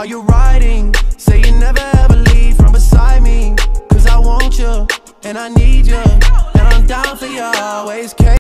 Are you riding? Say you never ever leave from beside me, 'cause I want you, and I need you, and I'm down for you always.